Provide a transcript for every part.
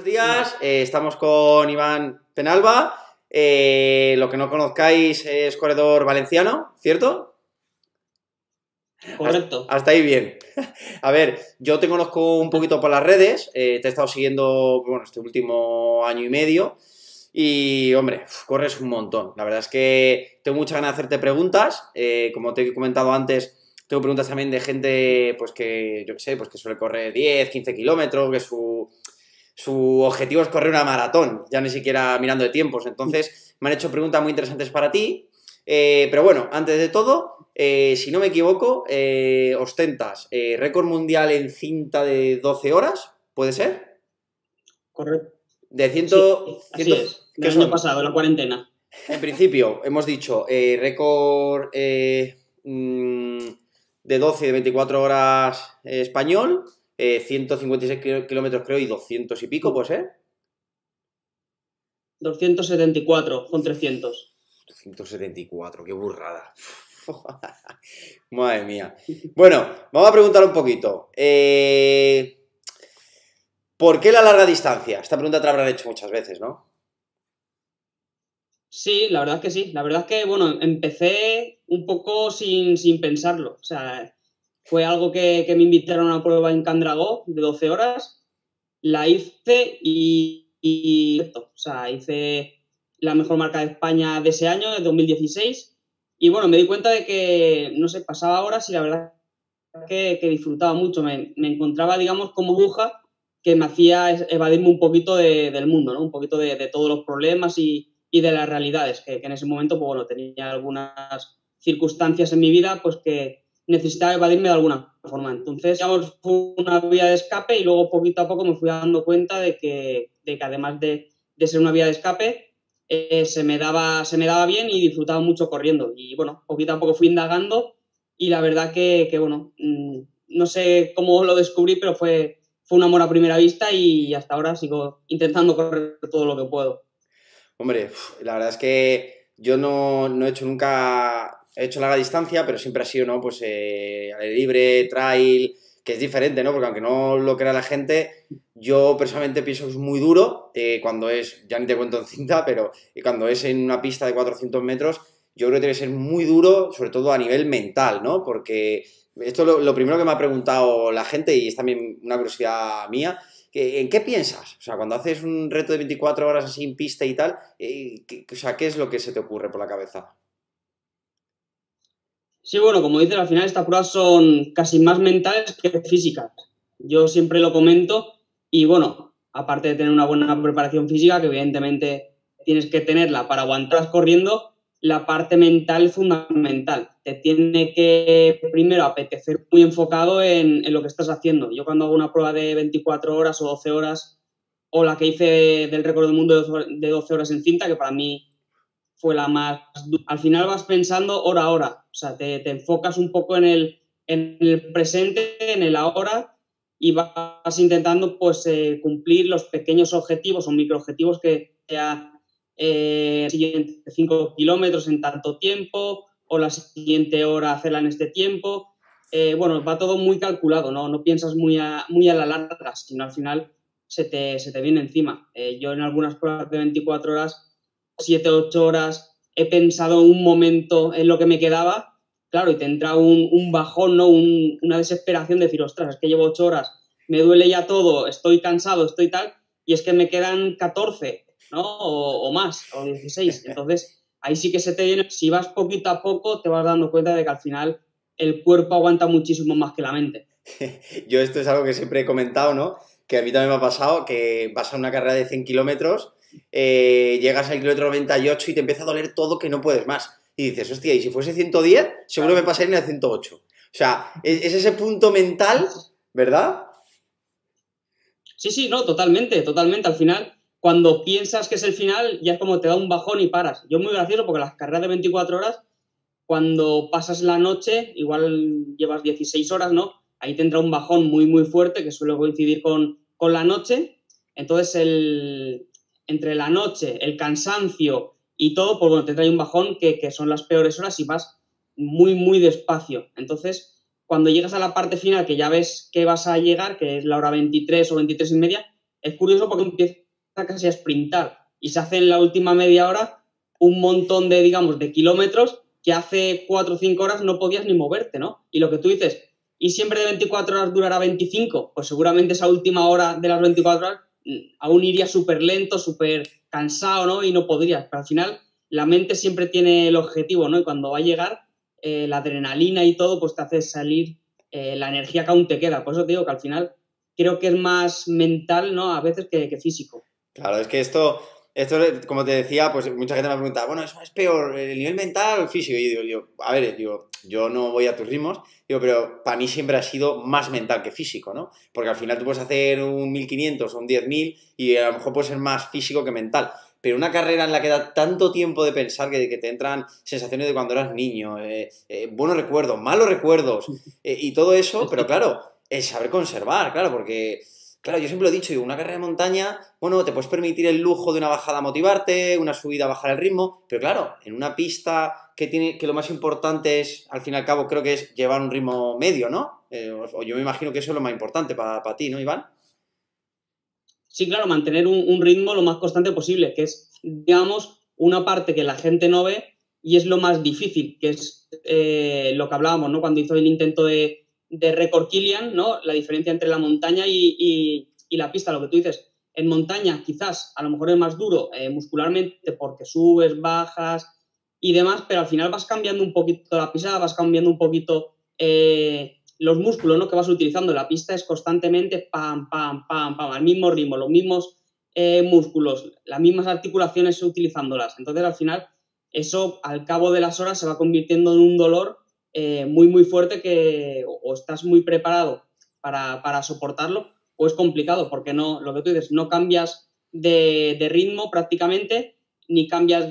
Buenos días, estamos con Iván Penalba. Lo que no conozcáis es corredor valenciano, ¿cierto? Correcto. Hasta ahí bien. A ver, yo te conozco un poquito por las redes, te he estado siguiendo, bueno, este último año y medio y, hombre, corres un montón. La verdad es que tengo muchas ganas de hacerte preguntas, como te he comentado antes, tengo preguntas también de gente, pues que, yo qué sé, pues que suele correr 10, 15 kilómetros, que su objetivo es correr una maratón, ya ni siquiera mirando de tiempos. Entonces, me han hecho preguntas muy interesantes para ti. Pero bueno, antes de todo, si no me equivoco, ostentas récord mundial en cinta de 12 horas, ¿puede ser? Correcto. De Sí, 100, así es. ¿qué Del año son? pasado, la cuarentena. En principio, hemos dicho récord de 12 de 24 horas español, 156 kilómetros creo y 200 y pico, pues, 274 con 300. 274, qué burrada. Madre mía. Bueno, vamos a preguntar un poquito. ¿Por qué la larga distancia? Esta pregunta te la habrán hecho muchas veces, ¿no? Sí, la verdad es que sí. La verdad es que, bueno, empecé un poco sin pensarlo. O sea, fue algo que me invitaron a una prueba en Candragó de 12 horas. La hice o sea, hice la mejor marca de España de ese año, de 2016. Y bueno, me di cuenta de que, no sé, pasaba horas y la verdad que disfrutaba mucho. Me encontraba, digamos, como bruja que me hacía evadirme un poquito del mundo, ¿no? Un poquito de todos los problemas y de las realidades, que en ese momento, pues bueno, tenía algunas circunstancias en mi vida, pues que necesitaba evadirme de alguna forma. Entonces, digamos, fue una vía de escape y luego poquito a poco me fui dando cuenta de que además de ser una vía de escape, se me daba bien y disfrutaba mucho corriendo. Y bueno, poquito a poco fui indagando y la verdad que bueno, no sé cómo lo descubrí, pero fue un amor a primera vista y hasta ahora sigo intentando correr todo lo que puedo. Hombre, la verdad es que yo no he hecho nunca, he hecho larga distancia, pero siempre ha sido, ¿no? Pues aire libre, trail, que es diferente, ¿no? Porque aunque no lo crea la gente, yo personalmente pienso que es muy duro cuando es, ya ni te cuento en cinta, pero cuando es en una pista de 400 metros, yo creo que tiene que ser muy duro, sobre todo a nivel mental, ¿no? Porque esto es lo primero que me ha preguntado la gente y es también una curiosidad mía. ¿En qué piensas? O sea, cuando haces un reto de 24 horas así en pista y tal, o sea, ¿qué es lo que se te ocurre por la cabeza? Sí, bueno, como dices, al final estas pruebas son casi más mentales que físicas. Yo siempre lo comento y bueno, aparte de tener una buena preparación física, que evidentemente tienes que tenerla para aguantar corriendo, la parte mental es fundamental. Te tiene que primero apetecer muy enfocado en lo que estás haciendo. Yo cuando hago una prueba de 24 horas o 12 horas, o la que hice del récord del mundo de 12 horas en cinta, que para mí fue la más... Al final vas pensando hora a hora, o sea, te enfocas un poco en el presente, en el ahora, y vas intentando pues cumplir los pequeños objetivos o microobjetivos que sea siguiente 5 kilómetros en tanto tiempo, o la siguiente hora hacerla en este tiempo. Bueno, va todo muy calculado, ¿no? No piensas muy a la larga, sino al final se te viene encima. Yo en algunas pruebas de 24 horas 7, 8 horas, he pensado un momento en lo que me quedaba, claro, y te entra un bajón, ¿no? Una desesperación de decir, ostras, es que llevo 8 horas, me duele ya todo, estoy cansado, estoy tal, y es que me quedan 14, ¿no? O más, o 16. Entonces, ahí sí que se te viene, si vas poquito a poco, te vas dando cuenta de que al final el cuerpo aguanta muchísimo más que la mente. Yo esto es algo que siempre he comentado, ¿no? Que a mí también me ha pasado, que vas a una carrera de 100 kilómetros, llegas al kilómetro 98 y te empieza a doler todo que no puedes más. Y dices, hostia, y si fuese 110, seguro me pasaría en el 108. O sea, es ese punto mental, ¿verdad? Sí, sí, no, totalmente, totalmente. Al final, cuando piensas que es el final, ya es como te da un bajón y paras. Yo es muy gracioso porque las carreras de 24 horas, cuando pasas la noche, igual llevas 16 horas, ¿no? Ahí te entra un bajón muy, muy fuerte que suele coincidir con la noche. Entonces, entre la noche, el cansancio y todo, pues bueno, te trae un bajón que son las peores horas y vas muy, muy despacio. Entonces, cuando llegas a la parte final, que ya ves que vas a llegar, que es la hora 23 o 23 y media, es curioso porque empieza casi a sprintar y se hace en la última media hora un montón de, digamos, de kilómetros que hace 4 o 5 horas no podías ni moverte, ¿no? Y lo que tú dices, ¿y siempre de 24 horas durará 25? Pues seguramente esa última hora de las 24 horas aún iría súper lento, súper cansado, ¿no? Y no podrías. Pero al final la mente siempre tiene el objetivo, ¿no? Y cuando va a llegar, la adrenalina y todo, pues te hace salir la energía que aún te queda. Por eso te digo que al final creo que es más mental, ¿no? A veces que físico. Claro, es que esto, como te decía, pues mucha gente me pregunta, bueno, ¿eso es peor, el nivel mental o el físico? Y digo, a ver, digo, yo no voy a tus ritmos, digo, pero para mí siempre ha sido más mental que físico, ¿no? Porque al final tú puedes hacer un 1500 o un 10.000 y a lo mejor puede ser más físico que mental. Pero una carrera en la que da tanto tiempo de pensar que te entran sensaciones de cuando eras niño, buenos recuerdos, malos recuerdos y todo eso, pero claro, el saber conservar, claro, porque, claro, yo siempre lo he dicho, digo, una carrera de montaña, bueno, te puedes permitir el lujo de una bajada motivarte, una subida bajar el ritmo, pero claro, en una pista que lo más importante es, al fin y al cabo, creo que es llevar un ritmo medio, ¿no? O yo me imagino que eso es lo más importante para ti, ¿no, Iván? Sí, claro, mantener un ritmo lo más constante posible, que es, digamos, una parte que la gente no ve y es lo más difícil, que es lo que hablábamos, ¿no? Cuando hizo el intento de récord Kilian, ¿no? La diferencia entre la montaña y la pista, lo que tú dices. En montaña quizás a lo mejor es más duro muscularmente porque subes, bajas y demás, pero al final vas cambiando un poquito la pisada, vas cambiando un poquito los músculos, ¿no? Que vas utilizando. La pista es constantemente pam, pam, pam, pam, al mismo ritmo, los mismos músculos, las mismas articulaciones utilizándolas. Entonces, al final, eso al cabo de las horas se va convirtiendo en un dolor muy, muy fuerte que o estás muy preparado para soportarlo o es complicado porque no, lo que tú dices, no cambias de ritmo prácticamente ni cambias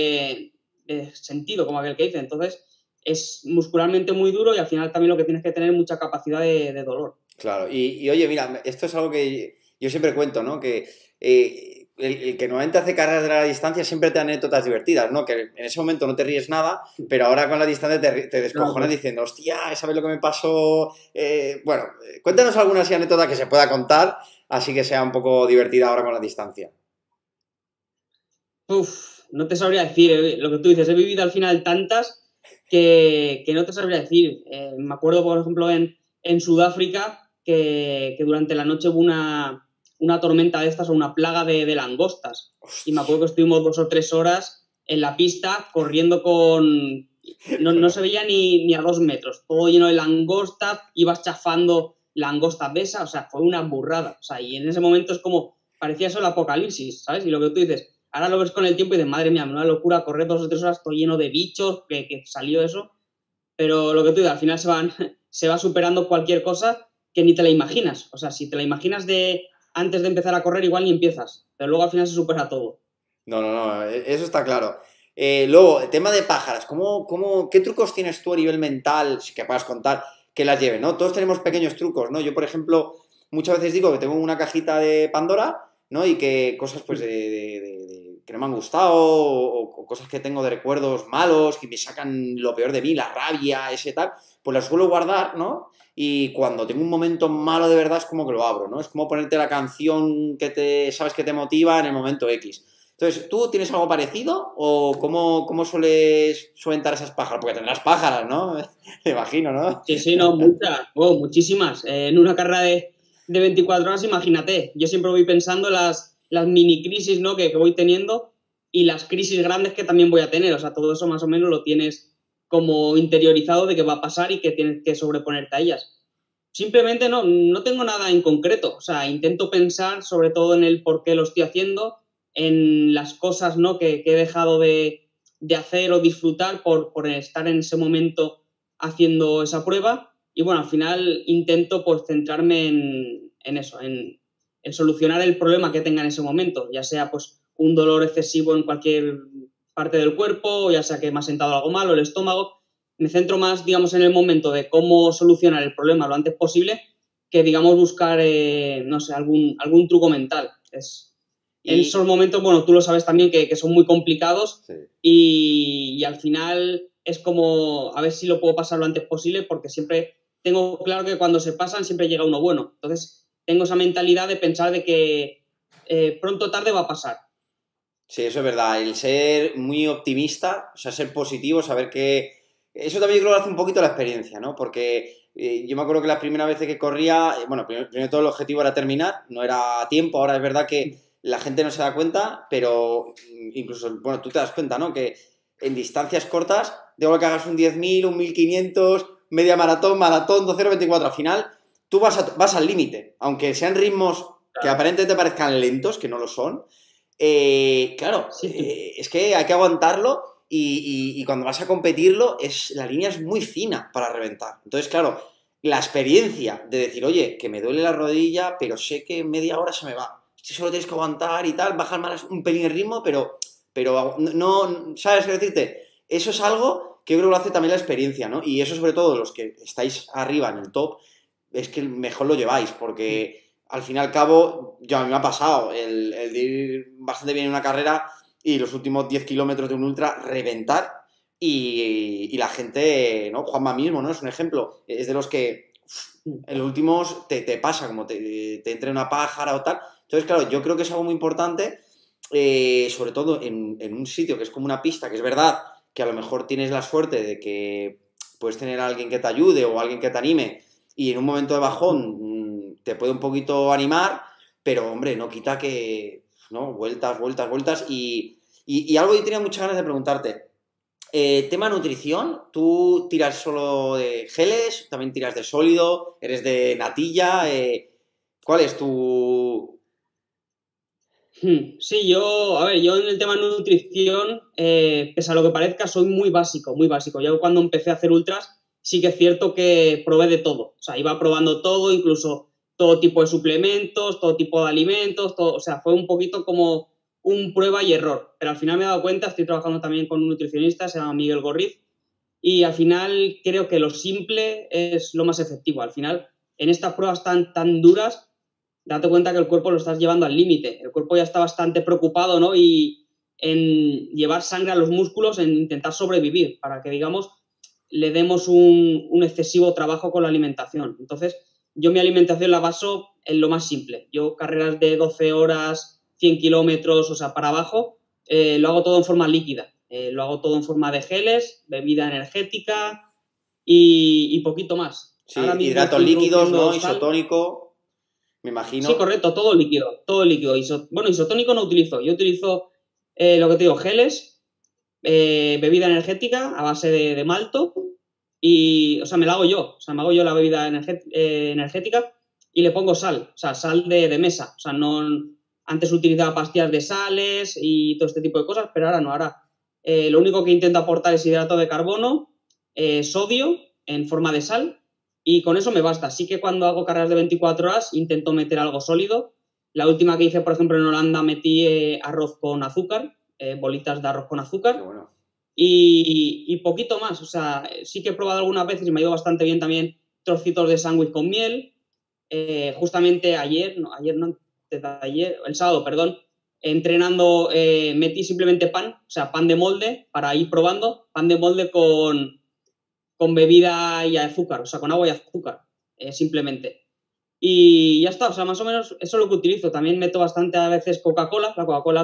de sentido, como aquel que dice. Entonces, es muscularmente muy duro y al final también lo que tienes que tener es mucha capacidad de dolor. Claro, y oye, mira, esto es algo que yo siempre cuento, ¿no? Que el que normalmente hace carreras de larga distancia siempre te da anécdotas divertidas, ¿no? Que en ese momento no te ríes nada, pero ahora con la distancia te descojonas diciendo, hostia, ¿sabes lo que me pasó? Bueno, cuéntanos alguna así anécdota que se pueda contar, así que sea un poco divertida ahora con la distancia. Uf, no te sabría decir, lo que tú dices, he vivido al final tantas que no te sabría decir. Me acuerdo, por ejemplo, en Sudáfrica que durante la noche hubo una tormenta de estas o una plaga de langostas. Y me Hostia, acuerdo que estuvimos 2 o 3 horas en la pista corriendo con... No se veía ni a 2 metros, todo lleno de langostas, ibas chafando langostas de esas, o sea, fue una burrada. O sea, y en ese momento es como, parecía eso el apocalipsis, ¿sabes? Y lo que tú dices, ahora lo ves con el tiempo y dices, madre mía, una locura, correr 2 o 3 horas, todo lleno de bichos, que salió eso. Pero lo que tú dices, al final se va superando cualquier cosa que ni te la imaginas. O sea, si te la imaginas de antes de empezar a correr, igual ni empiezas. Pero luego al final se supera todo. no, no, no, eso está claro. Luego, el tema de pájaras, qué trucos tienes tú a nivel mental, si que puedas contar, que las lleven, ¿no? Todos tenemos pequeños trucos, ¿no? Yo, por ejemplo, muchas veces digo que tengo una cajita de Pandora, ¿no? Y que cosas, pues, que no me han gustado, o cosas que tengo de recuerdos malos, que me sacan lo peor de mí, la rabia, ese tal, pues las suelo guardar, ¿no? Y cuando tengo un momento malo de verdad es como que lo abro, ¿no? Es como ponerte la canción que sabes que te motiva en el momento X. Entonces, ¿tú tienes algo parecido o cómo sueles sueltar esas pájaras? Porque tendrás pájaras, ¿no? Me imagino, ¿no? Sí, sí, no, muchas, oh, muchísimas. En una carrera de 24 horas, imagínate, yo siempre voy pensando las mini crisis, ¿no? que voy teniendo y las crisis grandes que también voy a tener. O sea, todo eso más o menos lo tienes como interiorizado de que va a pasar y que tienes que sobreponerte a ellas. Simplemente no tengo nada en concreto. O sea, intento pensar sobre todo en el por qué lo estoy haciendo, en las cosas, ¿no? que he dejado de hacer o disfrutar por estar en ese momento haciendo esa prueba y bueno, al final intento pues centrarme en eso, en solucionar el problema que tenga en ese momento, ya sea pues un dolor excesivo en cualquier parte del cuerpo, o ya sea que me ha sentado algo malo, el estómago. Me centro más, digamos, en el momento de cómo solucionar el problema lo antes posible que, digamos, buscar, no sé, algún truco mental. En Y esos momentos, bueno, tú lo sabes también que son muy complicados sí. y al final es como a ver si lo puedo pasar lo antes posible porque siempre tengo claro que cuando se pasan siempre llega uno bueno. Entonces tengo esa mentalidad de pensar de que pronto o tarde va a pasar. Sí, eso es verdad. El ser muy optimista, o sea, ser positivo, saber que... Eso también yo creo que hace un poquito la experiencia, ¿no? Porque yo me acuerdo que las primeras veces que corría, bueno, primero de todo el objetivo era terminar, no era tiempo. Ahora es verdad que la gente no se da cuenta, pero incluso, bueno, tú te das cuenta, ¿no? Que en distancias cortas, da igual que hagas un 10.000, un 1.500, media maratón, 2:0:24. Al final, tú vas al límite. Aunque sean ritmos que Claro. aparentemente parezcan lentos, que no lo son. Claro, Sí. es que hay que aguantarlo y cuando vas a competirlo, la línea es muy fina para reventar. Entonces, claro, la experiencia de decir, oye, que me duele la rodilla, pero sé que en media hora se me va. Si solo tienes que aguantar y tal, bajar más un pelín el ritmo, pero no, ¿sabes qué decirte? Eso es algo que yo creo que lo hace también la experiencia, ¿no? Y eso sobre todo los que estáis arriba en el top, es que mejor lo lleváis, porque al fin y al cabo, a mí me ha pasado el de ir bastante bien en una carrera y los últimos 10 kilómetros de un ultra reventar y la gente, ¿no? Juanma mismo, ¿no? Es un ejemplo, es de los que en los últimos te pasa, como te entre una pájara o tal. Entonces, claro, yo creo que es algo muy importante, sobre todo en un sitio que es como una pista, que es verdad que a lo mejor tienes la suerte de que puedes tener a alguien que te ayude o alguien que te anime y en un momento de bajón te puede un poquito animar, pero hombre, no quita que, ¿no? Vueltas y algo yo tenía muchas ganas de preguntarte. Tema nutrición, ¿tú tiras solo de geles? ¿También tiras de sólido? ¿Eres de natilla? ¿Cuál es tu...? Sí, a ver, yo en el tema nutrición, pese a lo que parezca, soy muy básico, muy básico. Yo cuando empecé a hacer ultras, sí que es cierto que probé de todo. O sea, iba probando todo, incluso todo tipo de suplementos, todo tipo de alimentos, todo, o sea, fue un poquito como un prueba y error. Pero al final me he dado cuenta, estoy trabajando también con un nutricionista, se llama Miguel Gorriz, y al final creo que lo simple es lo más efectivo. Al final, en estas pruebas tan duras, date cuenta que el cuerpo lo estás llevando al límite. El cuerpo ya está bastante preocupado, ¿no? Y en llevar sangre a los músculos, en intentar sobrevivir, para que, digamos, le demos un excesivo trabajo con la alimentación. Entonces, yo mi alimentación la baso en lo más simple. Yo carreras de 12 horas, 100 kilómetros, o sea, para abajo, lo hago todo en forma líquida. Lo hago todo en forma de geles, bebida energética y poquito más. Ahora Sí, mismo hidratos estoy líquidos, introduciendo ¿no? sal. Isotónico, me Sí, imagino. correcto, todo líquido, todo líquido. Bueno, isotónico no utilizo. Yo utilizo lo que te digo, geles, bebida energética a base de malto y, o sea, me la hago yo. O sea, me hago yo la bebida energética y le pongo sal, o sea, sal de mesa. O sea, no, antes utilizaba pastillas de sales y todo este tipo de cosas, pero ahora no. Ahora lo único que intento aportar es hidrato de carbono, sodio en forma de sal y con eso me basta. Así que cuando hago carreras de 24 horas intento meter algo sólido. La última que hice, por ejemplo, en Holanda metí arroz con azúcar, bolitas de arroz con Qué azúcar bueno. y poquito más. O sea, sí que he probado algunas veces y me ha ido bastante bien también trocitos de sándwich con miel. Justamente ayer no, ayer, el sábado, perdón, entrenando metí simplemente pan, o sea, pan de molde para ir probando, pan de molde con bebida y azúcar, o sea, con agua y azúcar, simplemente. Y ya está, o sea, más o menos eso es lo que utilizo. También meto bastante a veces Coca-Cola. La Coca-Cola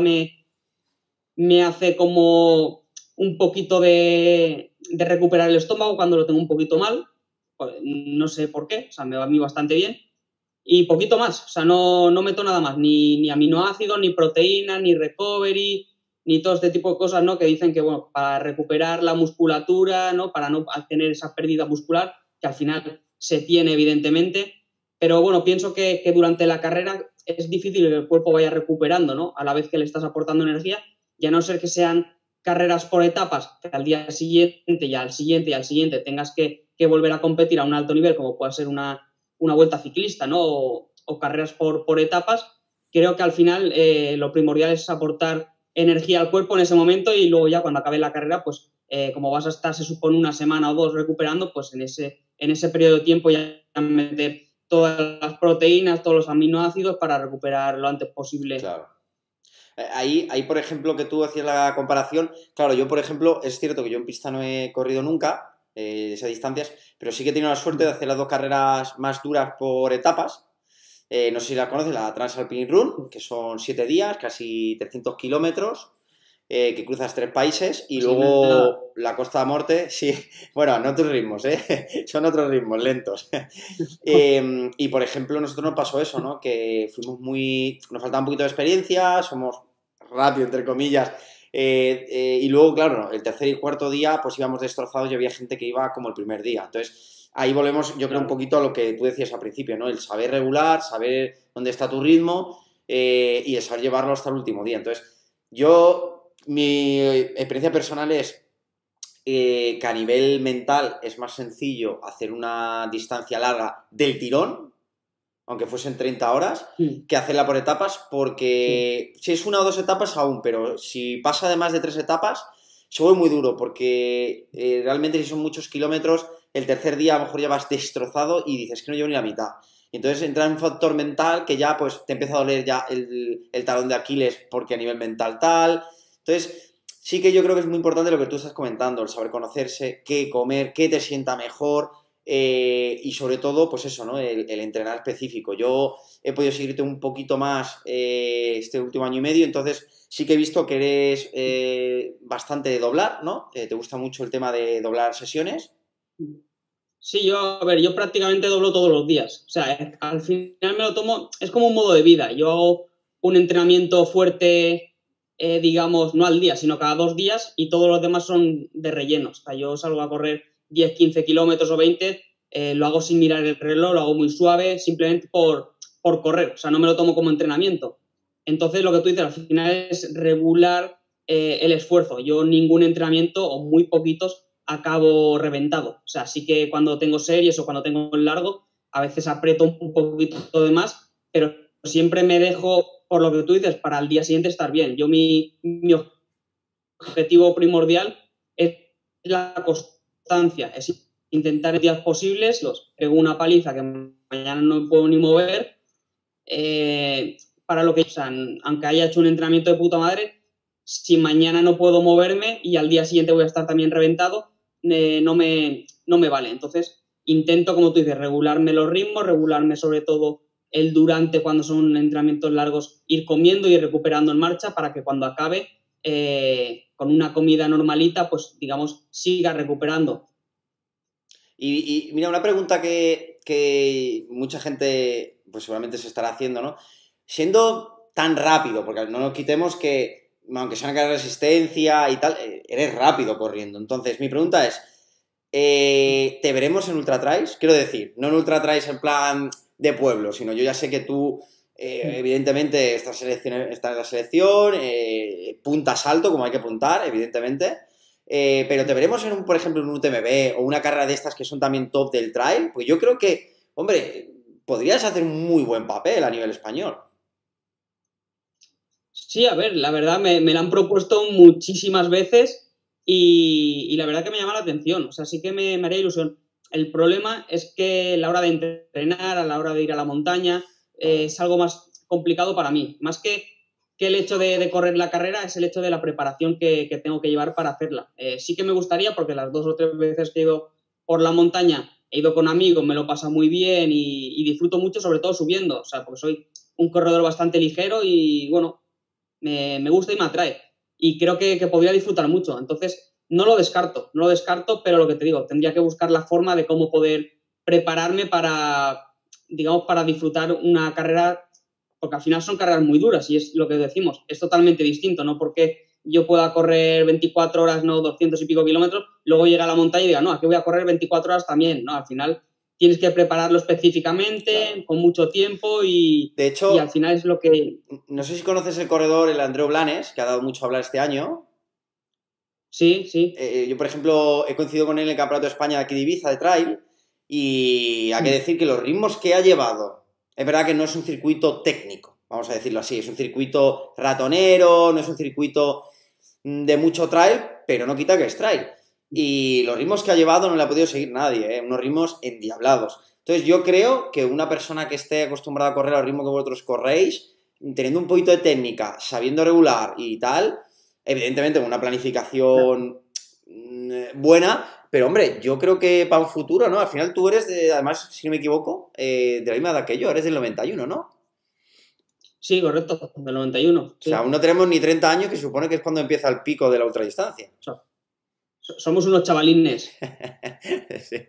me hace como un poquito de recuperar el estómago cuando lo tengo un poquito mal. No sé por qué, o sea, me va a mí bastante bien. Y poquito más, o sea, no meto nada más, ni aminoácidos, ni proteínas, ni recovery, ni todo este tipo de cosas, ¿no? Que dicen que, bueno, para recuperar la musculatura, ¿no? Para no tener esa pérdida muscular, que al final se tiene, evidentemente. Pero bueno, pienso que durante la carrera es difícil que el cuerpo vaya recuperando, ¿no? A la vez que le estás aportando energía, y a no ser que sean carreras por etapas, que al día siguiente y al siguiente y al siguiente tengas que volver a competir a un alto nivel, como puede ser una vuelta ciclista, ¿no? O carreras por etapas, creo que al final lo primordial es aportar energía al cuerpo en ese momento y luego ya cuando acabe la carrera, pues como vas a estar, se supone, una semana o dos recuperando, pues en ese periodo de tiempo ya meter todas las proteínas, todos los aminoácidos para recuperar lo antes posible. Claro. Ahí, por ejemplo, que tú hacías la comparación, claro, yo, por ejemplo, es cierto que yo en pista no he corrido nunca, esas distancias, pero sí que he tenido la suerte de hacer las dos carreras más duras por etapas. no sé si la conoces, la Transalpine Run, que son 7 días, casi 300 kilómetros, que cruzas 3 países, y Así nada. luego la Costa de Morte, sí, bueno, no otros ritmos, son otros ritmos, lentos. Y por ejemplo, nosotros nos pasó eso, ¿no? Que nos faltaba un poquito de experiencia, somos rápido, entre comillas, y luego, claro, el tercer y cuarto día, pues íbamos destrozados y había gente que iba como el primer día. Entonces, ahí volvemos, yo creo, un Claro. poquito a lo que tú decías al principio, ¿no? El saber regular, saber dónde está tu ritmo y el saber llevarlo hasta el último día. Entonces, mi experiencia personal es que a nivel mental es más sencillo hacer una distancia larga del tirón, aunque fuesen 30 horas, Mm, que hacerla por etapas, sí. porque si es una o dos etapas aún, pero si pasa de más de 3 etapas, se vuelve muy duro, porque realmente si son muchos kilómetros, el tercer día a lo mejor ya vas destrozado y dices que no llevo ni la mitad. Y entonces entra en un factor mental que ya pues te empieza a doler ya el talón de Aquiles porque a nivel mental tal. Entonces sí que yo creo que es muy importante lo que tú estás comentando, el saber conocerse, qué comer, qué te sienta mejor, y sobre todo, pues eso, ¿no? El entrenar específico. Yo he podido seguirte un poquito más este último año y medio, entonces sí que he visto que eres bastante de doblar, ¿no? ¿Te gusta mucho el tema de doblar sesiones? Sí, a ver, yo prácticamente doblo todos los días. O sea, al final me lo tomo, es como un modo de vida. Yo hago un entrenamiento fuerte, digamos, no al día, sino cada 2 días y todos los demás son de relleno. O sea, yo salgo a correr 10, 15 kilómetros o 20, lo hago sin mirar el reloj, lo hago muy suave, simplemente por correr. O sea, no me lo tomo como entrenamiento. Entonces, lo que tú dices, al final es regular el esfuerzo. Yo ningún entrenamiento o muy poquitos acabo reventado. O sea, sí que cuando tengo series o cuando tengo el largo, a veces aprieto un poquito de más, pero siempre me dejo, por lo que tú dices, para el día siguiente estar bien. Mi objetivo primordial es la constancia, es intentar en días posibles, los pego una paliza que mañana no me puedo ni mover, para lo que, o sea, aunque haya hecho un entrenamiento de puta madre, si mañana no puedo moverme y al día siguiente voy a estar también reventado, no me vale. Entonces, intento, como tú dices, regularme los ritmos, regularme sobre todo el durante cuando son entrenamientos largos, ir comiendo y recuperando en marcha para que cuando acabe, con una comida normalita, pues digamos, siga recuperando. Y mira, una pregunta que mucha gente pues seguramente se estará haciendo, ¿no? Siendo tan rápido, porque no nos quitemos que, aunque sea una carrera de resistencia y tal, eres rápido corriendo. Entonces, mi pregunta es, ¿te veremos en Ultra Trails? Quiero decir, no en Ultra Trails en plan de pueblo, sino yo ya sé que tú, evidentemente, estás en la selección, puntas alto, como hay que puntar, evidentemente. Pero te veremos en por ejemplo, en un UTMB o una carrera de estas que son también top del trail, pues yo creo que, hombre, podrías hacer un muy buen papel a nivel español. Sí, a ver, la verdad me la han propuesto muchísimas veces y la verdad que me llama la atención, o sea, sí que me haría ilusión. El problema es que a la hora de entrenar, a la hora de ir a la montaña, es algo más complicado para mí. Más que el hecho de correr la carrera, es el hecho de la preparación que tengo que llevar para hacerla. Sí que me gustaría, porque las 2 o 3 veces que he ido por la montaña, he ido con amigos, me lo pasa muy bien y disfruto mucho, sobre todo subiendo, o sea, porque soy un corredor bastante ligero y bueno, me gusta y me atrae. Y creo que podría disfrutar mucho. Entonces, no lo descarto, pero lo que te digo, tendría que buscar la forma de cómo poder prepararme para, digamos, para disfrutar una carrera, porque al final son carreras muy duras y es lo que decimos, es totalmente distinto, ¿no? Porque yo pueda correr 24 horas, no 200 y pico kilómetros, luego llega a la montaña y diga, no, aquí voy a correr 24 horas también, ¿no? Al final tienes que prepararlo Claro. específicamente, con mucho tiempo De y al hecho, final es lo que... no sé si conoces el corredor, el Andreu Blanes, que ha dado mucho a hablar este año. Sí, sí. Yo, por ejemplo, he coincidido con él en el Campeonato de España de aquí de Ibiza de Trail y hay que Mm, decir que los ritmos que ha llevado, es verdad que no es un circuito técnico, vamos a decirlo así, es un circuito ratonero, no es un circuito de mucho trail, pero no quita que es trail. Y los ritmos que ha llevado no le ha podido seguir nadie, ¿eh? Unos ritmos endiablados. Entonces yo creo que una persona que esté acostumbrada a correr al ritmo que vosotros corréis, teniendo un poquito de técnica, sabiendo regular y tal, evidentemente con una claro. planificación buena, Pero hombre, yo creo que para un futuro, ¿no? Al final tú eres, además, si no me equivoco, de la misma edad que yo, eres del 91, ¿no? Sí, correcto, del 91, O sea, sí. aún no tenemos ni 30 años, que supone que es cuando empieza el pico de la ultradistancia. O sea, somos unos chavalines. Sí.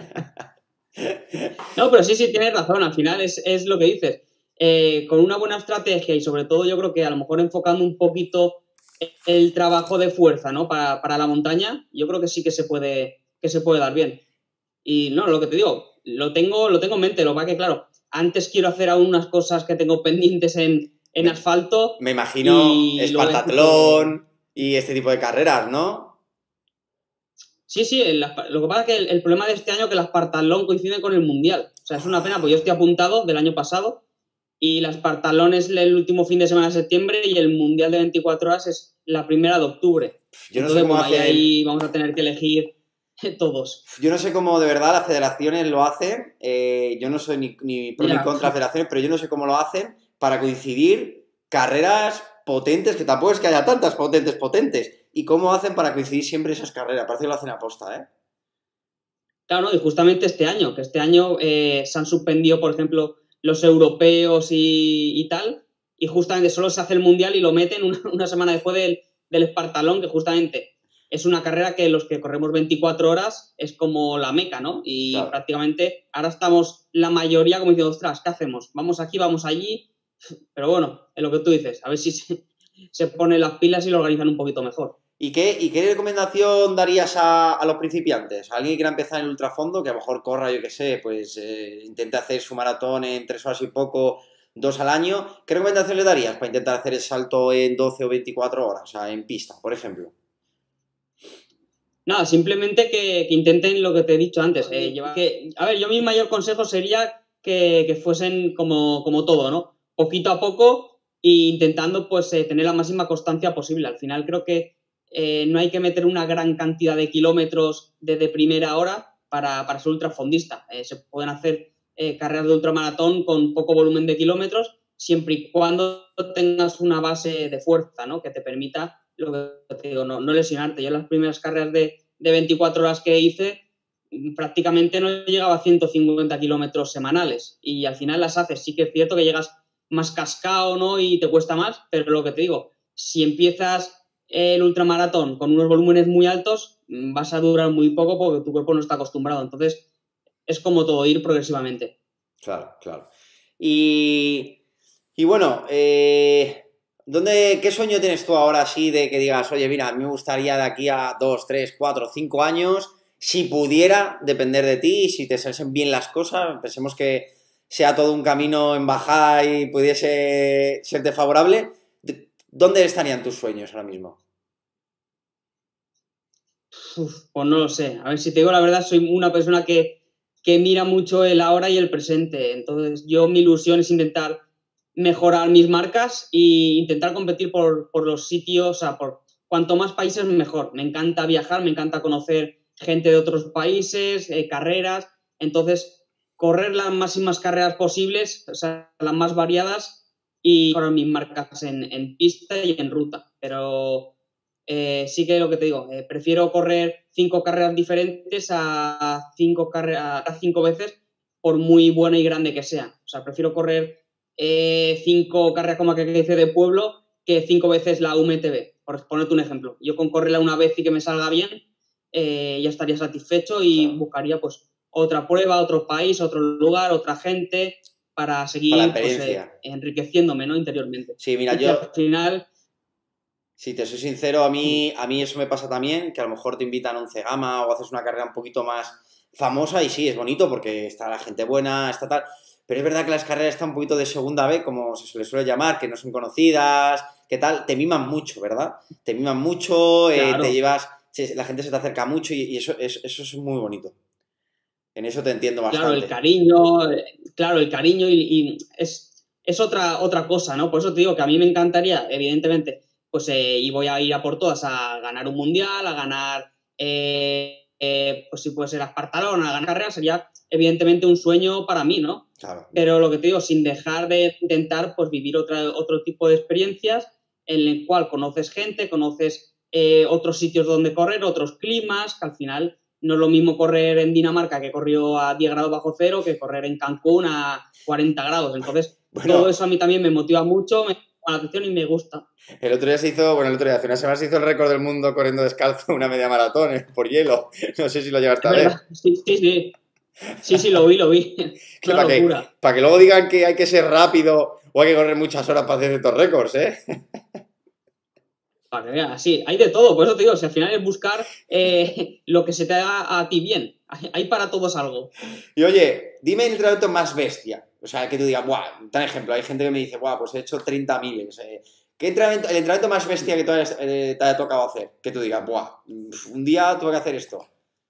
No, pero sí, tienes razón, al final es lo que dices. Con una buena estrategia y sobre todo yo creo que a lo mejor enfocando un poquito el trabajo de fuerza, ¿no? Para la montaña, yo creo que sí que se puede dar bien. Y no, lo que te digo, lo tengo en mente, lo que pasa que, claro, antes quiero hacer aún unas cosas que tengo pendientes en Me, asfalto me imagino y luego decir que Espartatlón y este tipo de carreras, ¿no? sí, sí, lo que pasa es que el problema de este año es que la Espartalón coincide con el Mundial. O sea, es una pena, pues yo estoy apuntado del año pasado y la Espartalón es el último fin de semana de septiembre y el Mundial de 24 horas es la primera de octubre. Yo no sé Entonces, cómo bueno, hacen, ahí vamos a tener que elegir todos. yo no sé cómo de verdad las federaciones lo hacen. Yo no soy ni pro ni Ya, contra federaciones, pero yo no sé cómo lo hacen para coincidir carreras potentes, que tampoco es que haya tantas potentes. ¿Y cómo hacen para coincidir siempre esas carreras? Parece que lo hacen aposta, ¿eh? claro, ¿no? Y justamente este año, que este año se han suspendido, por ejemplo, los europeos y tal, y justamente solo se hace el Mundial y lo meten una semana después del Espartalón, que justamente es una carrera que los que corremos 24 horas es como la meca, ¿no? Y Claro. prácticamente ahora estamos la mayoría como diciendo, ostras, ¿qué hacemos? Vamos aquí, vamos allí, pero bueno, es lo que tú dices, a ver si se ponen las pilas y lo organizan un poquito mejor. ¿Y qué recomendación darías a los principiantes? A alguien que quiera empezar en el ultrafondo, que a lo mejor corra, yo qué sé, pues intente hacer su maratón en 3 horas y poco, 2 al año. ¿Qué recomendación le darías para intentar hacer el salto en 12 o 24 horas, o sea, en pista, por ejemplo? Nada, simplemente que intenten lo que te he dicho antes. A ver, yo mi mayor consejo sería que fuesen como todo, ¿no? Poquito a poco e intentando pues tener la máxima constancia posible. Al final creo que no hay que meter una gran cantidad de kilómetros desde primera hora para ser ultrafondista. Se pueden hacer carreras de ultramaratón con poco volumen de kilómetros siempre y cuando tengas una base de fuerza, ¿no? Que te permita lo que te digo, no lesionarte. Yo en las primeras carreras de 24 horas que hice, prácticamente no llegaba a 150 kilómetros semanales y al final las haces. Sí que es cierto que llegas más cascado, ¿no? Y te cuesta más, pero lo que te digo, si empiezas el ultramaratón con unos volúmenes muy altos, vas a durar muy poco porque tu cuerpo no está acostumbrado. Entonces, es como todo, ir progresivamente. Claro, claro. Y, y bueno, ¿qué sueño tienes tú ahora así de que digas, oye, mira, a mí me gustaría de aquí a 2, 3, 4, 5 años, si pudiera depender de ti y si te salen bien las cosas, pensemos que sea todo un camino en bajada y pudiese serte favorable, ¿dónde estarían tus sueños ahora mismo? Pues no lo sé. A ver, si te digo la verdad, soy una persona que mira mucho el ahora y el presente. Entonces, yo mi ilusión es intentar mejorar mis marcas e intentar competir por los sitios, o sea, por cuanto más países mejor. Me encanta viajar, me encanta conocer gente de otros países, carreras. Entonces, correr las máximas carreras posibles, o sea, las más variadas y mejorar mis marcas en pista y en ruta. Pero sí que lo que te digo, prefiero correr 5 carreras diferentes a 5 veces por muy buena y grande que sea. O sea, prefiero correr 5 carreras como que dice de pueblo que 5 veces la UMTB, por ponerte un ejemplo. Yo con correrla una vez y que me salga bien, ya estaría satisfecho y Claro, buscaría pues otra prueba, otro país, otro lugar, otra gente para para la seguir pues experiencia. enriqueciéndome, ¿no? Interiormente. Sí, mira, Y que al final, si te soy sincero, a mí eso me pasa también, que a lo mejor te invitan a un Cegama o haces una carrera un poquito más famosa y sí, es bonito porque está la gente buena, está tal, pero es verdad que las carreras están un poquito de segunda B, como se les suele llamar, que no son conocidas, que tal, te miman mucho, ¿verdad? Te miman mucho, te claro, llevas, la gente se te acerca mucho y eso es muy bonito. En eso te entiendo claro, bastante. claro, el cariño y es otra cosa, ¿no? Por eso te digo que a mí me encantaría, evidentemente, pues y voy a ir a por todas a ganar un mundial, a ganar, pues si puede ser Espartalón, a ganar carreras, sería evidentemente un sueño para mí, ¿no? Claro, Pero lo que te digo, sin dejar de intentar pues vivir otro tipo de experiencias en el cual conoces gente, conoces otros sitios donde correr, otros climas, que al final no es lo mismo correr en Dinamarca, que corrió a 10 grados bajo cero, que correr en Cancún a 40 grados. Entonces, todo Bueno, eso a mí también me motiva mucho, me llama la atención y me gusta. el otro día se hizo, bueno, el otro día, hace una semana se hizo el récord del mundo corriendo descalzo una media maratón por hielo. No sé si lo llegaste Es a ver. verdad, sí, sí, sí. Sí, sí, lo vi, lo vi. Que Una locura. para que luego digan que hay que ser rápido o hay que correr muchas horas para hacer estos récords, ¿eh? Para que veas, sí, hay de todo. Por eso te digo, si al final es buscar lo que se te haga a ti bien. Hay para todos algo. Y oye, dime el entrenamiento más bestia. O sea, que tú digas, buah, tan ejemplo, hay gente que me dice, buah, pues he hecho 30 miles. ¿Qué entrenamiento, el entrenamiento más bestia que te haya tocado hacer? Que tú digas, buah, un día tuve que hacer esto.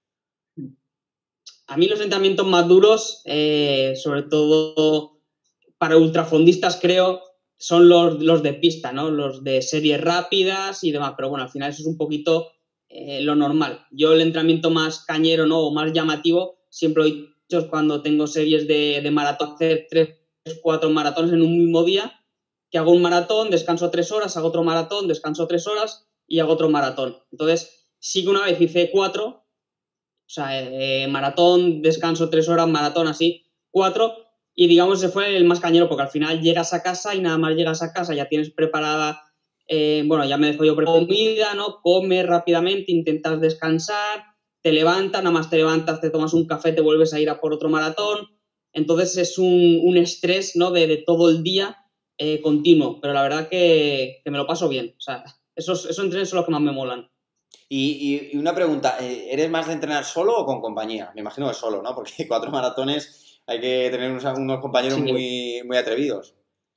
A mí los entrenamientos más duros, sobre todo para ultrafondistas, creo, son los de pista, ¿no? Los de series rápidas y demás. Pero bueno, al final eso es un poquito lo normal. Yo el entrenamiento más cañero, ¿no? O más llamativo, siempre lo he hecho es cuando tengo series de maratón, hacer 3, 4 maratones en un mismo día, que hago un maratón, descanso 3 horas, hago otro maratón, descanso 3 horas y hago otro maratón. Entonces, sí que una vez hice 4, o sea, maratón, descanso 3 horas, maratón así, 4. Y digamos, ese fue el más cañero, porque al final llegas a casa y nada más llegas a casa, ya tienes preparada, bueno, ya me dejo yo preparada comida, ¿no? Comes rápidamente, intentas descansar, te levantas, nada más te levantas, te tomas un café, te vuelves a ir a por otro maratón. Entonces es un estrés, ¿no? De todo el día continuo, pero la verdad que me lo paso bien. O sea, esos entrenos son los que más me molan. Y una pregunta, ¿eres más de entrenar solo o con compañía? Me imagino que solo, ¿no? Porque 4 maratones hay que tener unos compañeros Sí, muy, muy atrevidos.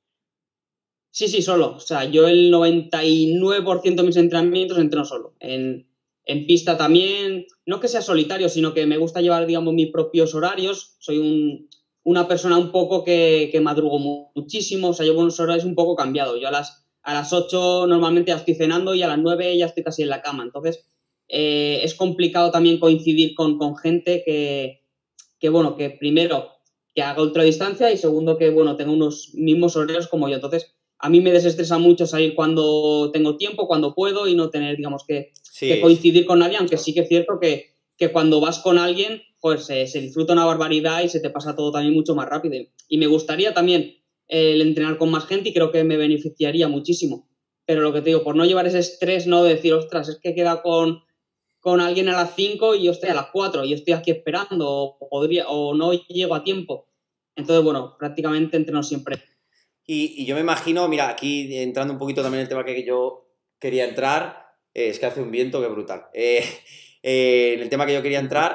sí, sí, solo. O sea, yo el 99% de mis entrenamientos entreno solo. En pista también, no que sea solitario, sino que me gusta llevar, digamos, mis propios horarios. Soy una persona un poco que madrugo muchísimo, o sea, llevo unos horarios un poco cambiados. Yo a las 8 normalmente ya estoy cenando y a las 9 ya estoy casi en la cama. Entonces, es complicado también coincidir con gente bueno, que primero que haga ultradistancia y segundo que, bueno, tenga unos mismos horarios como yo. Entonces, a mí me desestresa mucho salir cuando tengo tiempo, cuando puedo y no tener, digamos, que Sí, coincidir con nadie, aunque sí que es cierto que cuando vas con alguien, pues se disfruta una barbaridad y se te pasa todo también mucho más rápido. Y me gustaría también el entrenar con más gente y creo que me beneficiaría muchísimo. Pero lo que te digo, por no llevar ese estrés, no de decir, ostras, es que queda con alguien a las 5 y yo estoy a las 4 y yo estoy aquí esperando o no llego a tiempo. Entonces, bueno, prácticamente entreno siempre. y yo me imagino, mira, aquí entrando un poquito también en el tema que yo quería entrar, es que hace un viento que brutal. En el tema que yo quería entrar,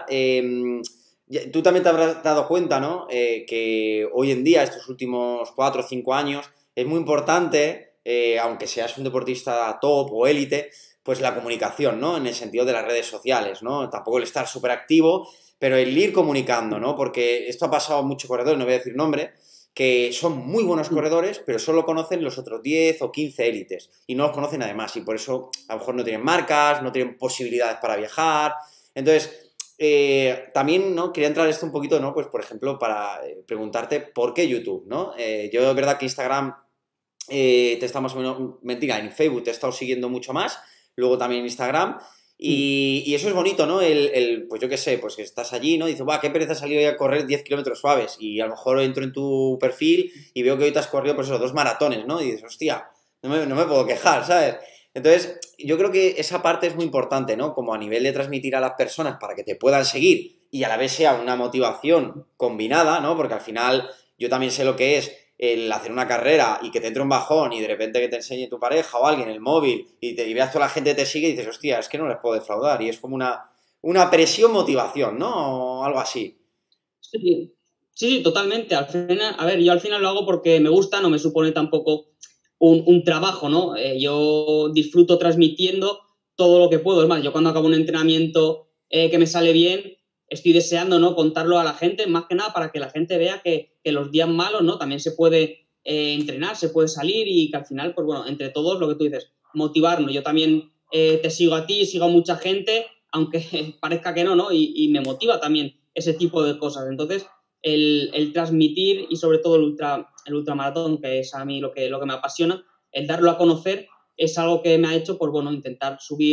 tú también te habrás dado cuenta, ¿no? Que hoy en día, estos últimos 4 o 5 años, es muy importante, aunque seas un deportista top o élite, pues la comunicación, ¿no? En el sentido de las redes sociales, ¿no? Tampoco el estar súper activo, pero el ir comunicando, ¿no? Porque esto ha pasado a muchos corredores, no voy a decir nombre, que son muy buenos corredores, pero solo conocen los otros 10 o 15 élites y no los conocen además y por eso a lo mejor no tienen marcas, no tienen posibilidades para viajar. Entonces, también, ¿no? Quería entrar esto un poquito, ¿no? Pues, por ejemplo, para preguntarte por qué YouTube, ¿no? Yo, de verdad que Instagram te está más o menos, mentira, en Facebook te he estado siguiendo mucho más, luego también en Instagram, y eso es bonito, ¿no? Pues yo qué sé, pues que estás allí, ¿no? Y dices, va, qué pereza salir hoy a correr 10 kilómetros suaves, y a lo mejor entro en tu perfil y veo que hoy te has corrido, pues eso, 2 maratones, ¿no? Y dices, hostia, no me puedo quejar, ¿sabes? Entonces, yo creo que esa parte es muy importante, ¿no? Como a nivel de transmitir a las personas para que te puedan seguir y a la vez sea una motivación combinada, ¿no? Porque al final yo también sé lo que es el hacer una carrera y que te entre un bajón y de repente que te enseñe tu pareja o alguien el móvil y veas toda la gente te sigue y dices, hostia, es que no les puedo defraudar. Y es como una presión motivación, ¿no? O algo así. Sí, sí, totalmente. Al final, a ver, yo al final lo hago porque me gusta, no me supone tampoco un trabajo, ¿no? Yo disfruto transmitiendo todo lo que puedo. Es más, yo cuando acabo un entrenamiento que me sale bien, estoy deseando, ¿no? Contarlo a la gente, más que nada para que la gente vea que los días malos, ¿no? También se puede entrenar, se puede salir y que al final, pues bueno, entre todos, lo que tú dices, motivarnos. Yo también te sigo a ti, sigo a mucha gente, aunque parezca que no, ¿no? Y me motiva también ese tipo de cosas. Entonces, el transmitir y sobre todo el ultramaratón, que es a mí lo que me apasiona, el darlo a conocer es algo que me ha hecho, pues bueno, intentar subir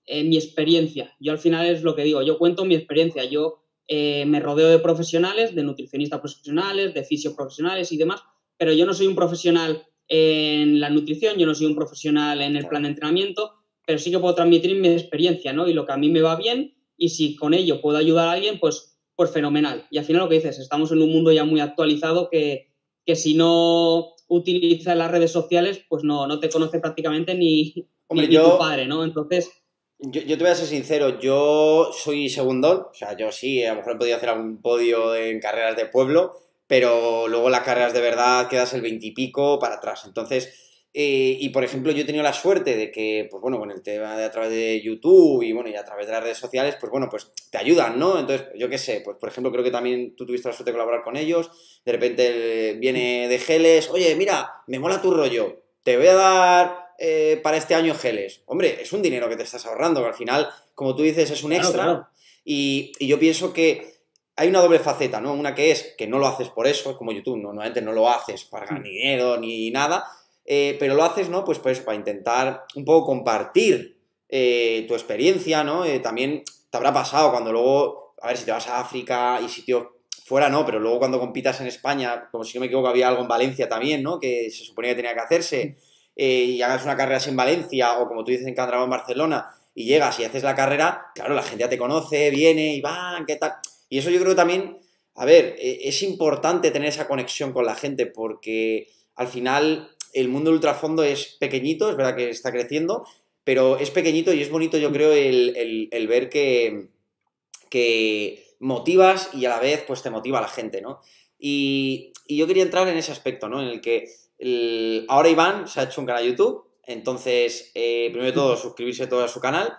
mi experiencia. Yo al final es lo que digo, yo cuento mi experiencia. Yo me rodeo de profesionales, de nutricionistas profesionales, de fisioprofesionales y demás, pero yo no soy un profesional en la nutrición, yo no soy un profesional en el plan de entrenamiento, pero sí que puedo transmitir mi experiencia, ¿no? Y lo que a mí me va bien, y si con ello puedo ayudar a alguien, pues fenomenal. Y al final lo que dices, estamos en un mundo ya muy actualizado que si no utilizas las redes sociales, pues no te conoce prácticamente Hombre, ni tu padre, ¿no? Entonces... Yo te voy a ser sincero, yo soy segundón, o sea, yo sí, a lo mejor he podido hacer algún podio en carreras de pueblo, pero luego las carreras de verdad quedas el 20 y pico para atrás. Entonces, y por ejemplo, yo he tenido la suerte de que, pues bueno, con el tema de a través de YouTube y bueno, y a través de las redes sociales, pues bueno, pues te ayudan, ¿no? Entonces, yo qué sé, pues por ejemplo, creo que también tú tuviste la suerte de colaborar con ellos, de repente viene de Geles, oye, mira, me mola tu rollo, te voy a dar para este año geles. Hombre, es un dinero que te estás ahorrando, que al final, como tú dices, es un extra. Claro. Y yo pienso que hay una doble faceta, ¿no? Una que es que no lo haces por eso, como YouTube, ¿no? Normalmente no lo haces para ganar ni dinero ni nada, pero lo haces, ¿no? Pues para intentar un poco compartir tu experiencia, ¿no? También te habrá pasado cuando luego, a ver, si te vas a África y sitios fuera, no, pero luego cuando compitas en España, como si no me equivoco, había algo en Valencia también, ¿no? Que se suponía que tenía que hacerse. Y hagas una carrera en Valencia o como tú dices en Candragón en Barcelona y llegas y haces la carrera, claro, la gente ya te conoce, viene y va, ¿qué tal? Y eso yo creo que también, a ver, es importante tener esa conexión con la gente porque al final el mundo del ultrafondo es pequeñito, es verdad que está creciendo, pero es pequeñito y es bonito yo creo el ver que motivas y a la vez pues te motiva a la gente, ¿no? Y yo quería entrar en ese aspecto, ¿no? En el que ahora Iván se ha hecho un canal de YouTube, entonces, primero de todo, suscribirse todo a su canal.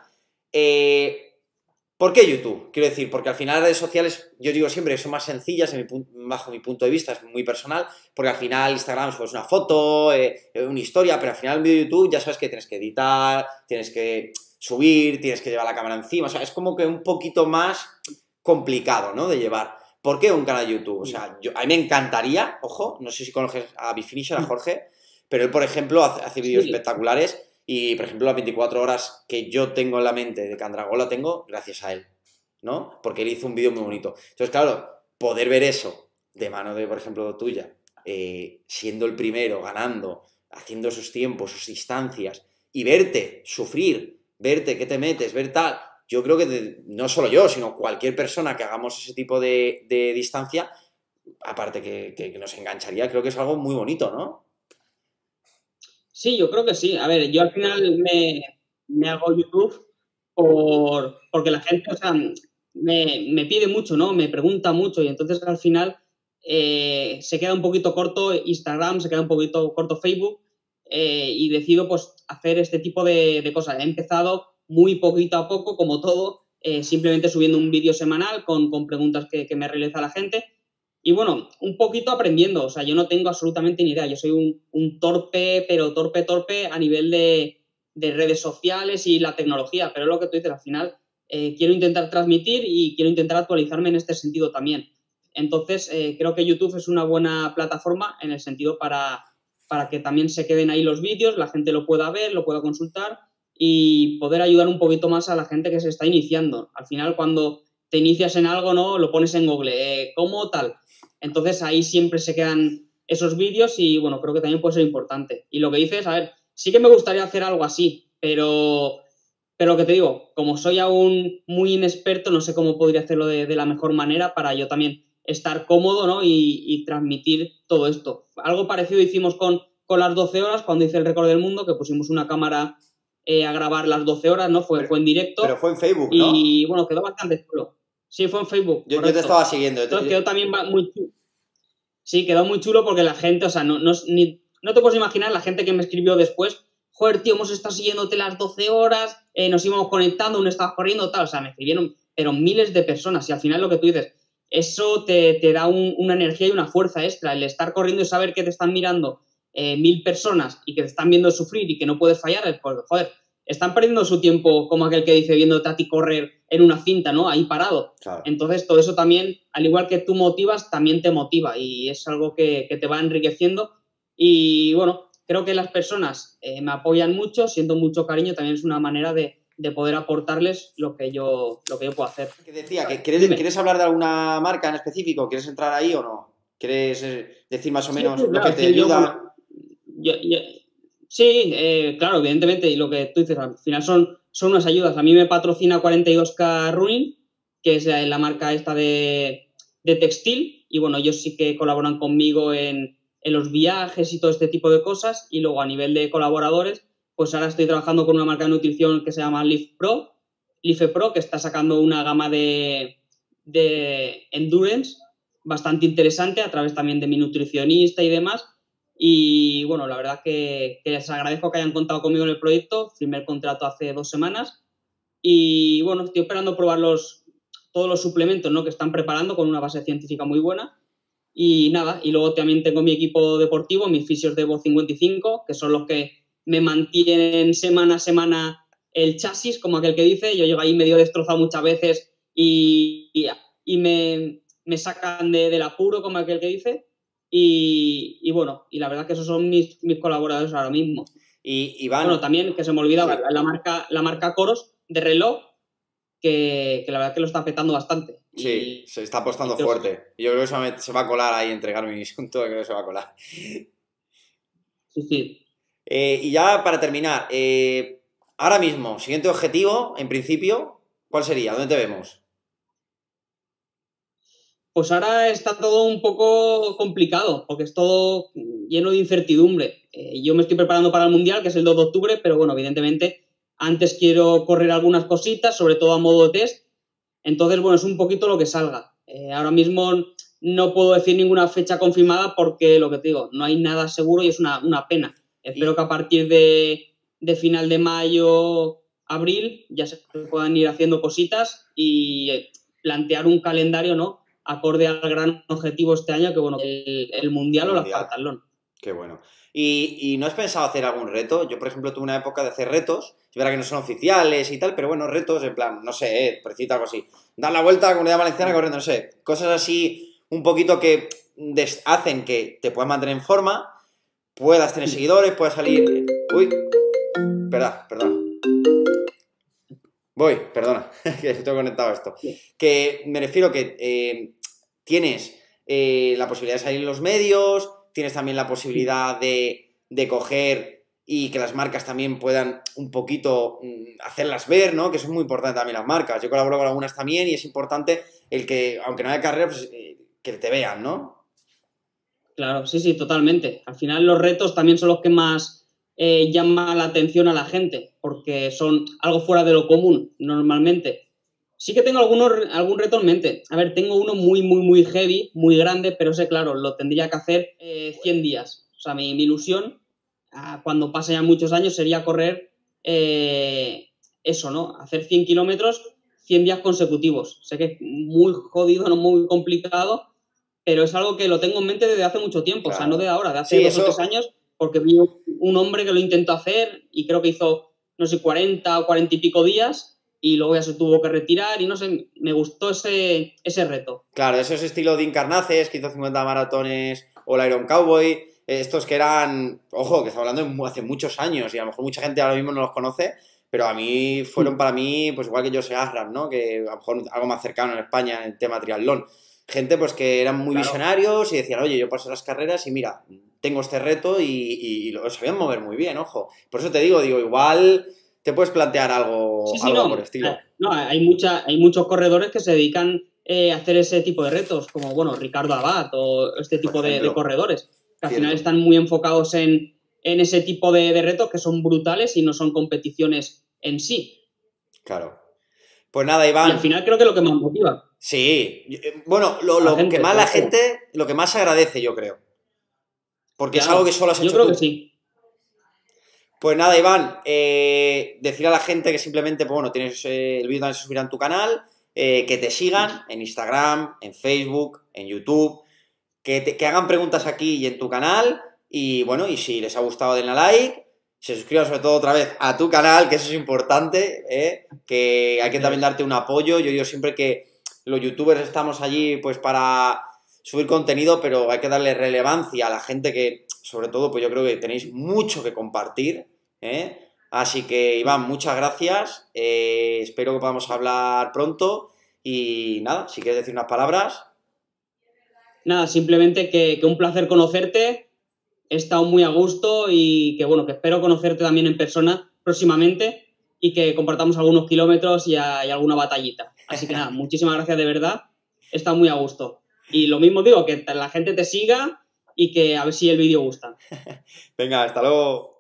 ¿Por qué YouTube? Quiero decir, porque al final las redes sociales, yo digo siempre que son más sencillas, bajo mi punto de vista, es muy personal, porque al final Instagram subes una foto, una historia, pero al final el vídeo de YouTube ya sabes que tienes que editar, tienes que subir, tienes que llevar la cámara encima, o sea, es como que un poquito más complicado, ¿no? De llevar. ¿Por qué un canal de YouTube? O sea, a mí me encantaría, ojo, no sé si conoces a Bifinisher, a Jorge, pero él, por ejemplo, hace vídeos espectaculares y, por ejemplo, las 24 horas que yo tengo en la mente de Candragón la tengo gracias a él, ¿no? Porque él hizo un vídeo muy bonito. Entonces, claro, poder ver eso de mano de, por ejemplo, tuya, siendo el primero, ganando, haciendo sus tiempos, sus distancias, y verte sufrir, verte que te metes, ver tal, yo creo que no solo yo, sino cualquier persona que hagamos ese tipo de distancia, aparte que nos engancharía, creo que es algo muy bonito, ¿no? Sí, yo creo que sí. A ver, yo al final me hago YouTube porque la gente, o sea, me pide mucho, ¿no? Me pregunta mucho y entonces al final se queda un poquito corto Instagram, se queda un poquito corto Facebook y decido pues hacer este tipo de cosas. He empezado muy poquito a poco, como todo, simplemente subiendo un vídeo semanal con preguntas que me realiza la gente. Y bueno, un poquito aprendiendo, o sea, yo no tengo absolutamente ni idea, yo soy un torpe, pero torpe a nivel de redes sociales y la tecnología, pero es lo que tú dices, al final quiero intentar transmitir y quiero intentar actualizarme en este sentido también. Entonces, creo que YouTube es una buena plataforma en el sentido para que también se queden ahí los vídeos, la gente lo pueda ver, lo pueda consultar y poder ayudar un poquito más a la gente que se está iniciando. Al final, cuando te inicias en algo, ¿no? Lo pones en Google, ¿cómo tal? Entonces ahí siempre se quedan esos vídeos y bueno, creo que también puede ser importante. Y lo que dices, a ver, sí que me gustaría hacer algo así, pero lo que te digo, como soy aún muy inexperto, no sé cómo podría hacerlo de la mejor manera para yo también estar cómodo, ¿no? Y transmitir todo esto. Algo parecido hicimos con las 12 horas, cuando hice el récord del mundo, que pusimos una cámara a grabar las 12 horas, ¿no? Fue en directo. Pero fue en Facebook, ¿no? Y bueno, quedó bastante chulo. Sí, fue en Facebook. Yo te estaba siguiendo. Entonces quedó también muy chulo. Sí, quedó muy chulo porque la gente, o sea, no te puedes imaginar la gente que me escribió después, joder, tío, hemos estado siguiéndote las 12 horas, nos íbamos conectando, uno estaba corriendo, tal, o sea, me escribieron, pero miles de personas y al final lo que tú dices, eso te da una energía y una fuerza extra, el estar corriendo y saber que te están mirando 1000 personas y que te están viendo sufrir y que no puedes fallar, pues, joder, están perdiendo su tiempo como aquel que dice viéndote a ti correr en una cinta, ¿no? Ahí parado. Claro. Entonces, todo eso también, al igual que tú motivas, también te motiva y es algo que te va enriqueciendo. Y bueno, creo que las personas me apoyan mucho, siento mucho cariño, también es una manera de de poder aportarles lo que yo puedo hacer. ¿Qué decía? ¿Quieres hablar de alguna marca en específico? ¿Quieres entrar ahí o no? ¿Quieres decir más o menos Sí, lo claro, que es te que ayuda? sí, claro, evidentemente, y lo que tú dices, al final son unas ayudas. A mí me patrocina 42K Running, que es la marca esta de textil, y bueno, ellos sí que colaboran conmigo en los viajes y todo este tipo de cosas, y luego a nivel de colaboradores, pues ahora estoy trabajando con una marca de nutrición que se llama Life Pro, que está sacando una gama de endurance bastante interesante a través también de mi nutricionista y demás. Y bueno, la verdad que les agradezco que hayan contado conmigo en el proyecto. Firmé el contrato hace 2 semanas y bueno, estoy esperando probar todos los suplementos, ¿no?, que están preparando con una base científica muy buena. Y nada, y luego también tengo mi equipo deportivo, mis fisios de Evo 55, que son los que me mantienen semana a semana el chasis, como aquel que dice. Yo llego ahí medio destrozado muchas veces y me sacan del apuro, como aquel que dice. Y bueno, y la verdad que esos son mis colaboradores ahora mismo. Y Iván, Bueno, también, que se me olvidaba, sí, la marca Coros de reloj, que la verdad que lo está petando bastante. sí, se está apostando Y que fuerte. Yo creo que se va a colar ahí, entregar mi asunto, creo que se va a colar. sí, sí. Y ya para terminar, ahora mismo, siguiente objetivo, en principio, ¿cuál sería? ¿Dónde te vemos? Pues ahora está todo un poco complicado, porque es todo lleno de incertidumbre. Yo me estoy preparando para el Mundial, que es el 2 de octubre, pero bueno, evidentemente antes quiero correr algunas cositas, sobre todo a modo de test. Entonces, bueno, es un poquito lo que salga. Ahora mismo no puedo decir ninguna fecha confirmada porque, lo que te digo, no hay nada seguro y es una pena. Espero Y, que a partir de final de mayo, abril, ya se puedan ir haciendo cositas y plantear un calendario, ¿no?, acorde al gran objetivo este año, que bueno, el el Mundial o la Mundial. Espartalón. Qué bueno. ¿Y no has pensado hacer algún reto? Yo, por ejemplo, tuve una época de hacer retos. Es verdad que no son oficiales y tal, pero bueno, retos en plan, no sé, por decirte algo así. Dar la vuelta a la Comunidad Valenciana corriendo, no sé. Cosas así un poquito que hacen que te puedas mantener en forma, puedas tener seguidores, puedas salir... Uy, perdón. Perdona, que estoy conectado a esto. Que me refiero que tienes la posibilidad de salir en los medios, tienes también la posibilidad de coger y que las marcas también puedan un poquito hacerlas ver, ¿no? Que eso es muy importante también las marcas. Yo colaboro con algunas también y es importante el que, aunque no haya carrera, pues, que te vean, ¿no? Claro, sí, sí, totalmente. Al final los retos también son los que más llaman la atención a la gente, porque son algo fuera de lo común normalmente. Sí que tengo algún reto en mente. A ver, tengo uno muy, muy, muy heavy, muy grande, pero ese, claro, lo tendría que hacer 100 días. O sea, mi ilusión, cuando pase ya muchos años, sería correr eso, ¿no? Hacer 100 kilómetros, 100 días consecutivos. Sé que es muy jodido, no muy complicado, pero es algo que lo tengo en mente desde hace mucho tiempo, o sea, no de Claro. ahora, de hace Sí, 2 o 3 años, porque vi un hombre que lo intentó hacer y creo que hizo, no sé, 40 o 40 y pico días y luego ya se tuvo que retirar y no sé, me gustó ese reto. claro, eso es estilo de Encarnaces, que hizo 50 maratones, o el Iron Cowboy, estos que eran, ojo, que estamos hablando de hace muchos años, y a lo mejor mucha gente ahora mismo no los conoce, pero a mí fueron para mí, pues igual que Jose Asram, ¿no? Que a lo mejor algo más cercano en España en el tema triatlón. Gente pues que eran muy Claro. visionarios y decían, oye, yo paso las carreras y mira, tengo este reto y lo sabían mover muy bien, ojo. Por eso te digo, igual te puedes plantear Sí, sí, algo por no. estilo. No, hay muchos corredores que se dedican a hacer ese tipo de retos, como, bueno, Ricardo Abad o este Por tipo de ejemplo, corredores, que al final cierto, están muy enfocados en ese tipo de retos que son brutales y no son competiciones en sí. claro. Pues nada, Y al Iván, final creo que es lo que más motiva sí, bueno, a la lo que gente, más sobre la todo. gente, lo que más se agradece, yo creo, porque es algo que Claro, solo has yo hecho creo que tú. sí. Pues nada, Iván, decir a la gente que simplemente, pues bueno, tienes el vídeo también se subirá en tu canal, que te sigan en Instagram, en Facebook, en YouTube, que hagan preguntas aquí y en tu canal, y bueno, y si les ha gustado denle a like, se suscriban sobre todo otra vez a tu canal, que eso es importante, que hay que Eso también es. darte un apoyo. Yo digo siempre que los youtubers estamos allí pues para subir contenido, pero hay que darle relevancia a la gente que, sobre todo, pues yo creo que tenéis mucho que compartir, ¿eh? Así que, Iván, muchas gracias. Espero que podamos hablar pronto. Y nada, si quieres decir unas palabras. Nada, simplemente que un placer conocerte, he estado muy a gusto y que bueno, que espero conocerte también en persona próximamente y que compartamos algunos kilómetros y alguna batallita. Así que nada, muchísimas gracias de verdad, he estado muy a gusto. Y lo mismo digo, que la gente te siga y que a ver si el vídeo gusta. Venga, hasta luego.